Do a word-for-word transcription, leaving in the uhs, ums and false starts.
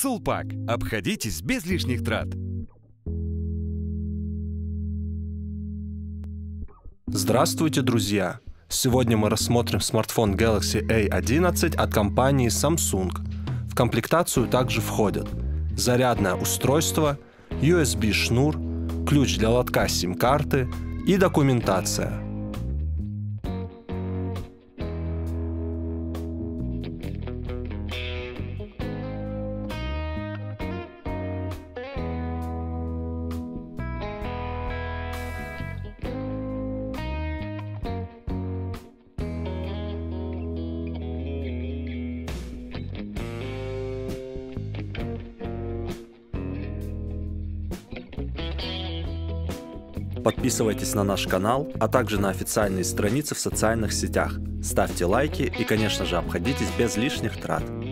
Сулпак. Обходитесь без лишних трат. Здравствуйте, друзья! Сегодня мы рассмотрим смартфон Galaxy A одиннадцать от компании Samsung. В комплектацию также входят зарядное устройство, ю эс би-шнур, ключ для лотка сим-карты и документация. Подписывайтесь на наш канал, а также на официальные страницы в социальных сетях. Ставьте лайки и, конечно же, обходитесь без лишних трат.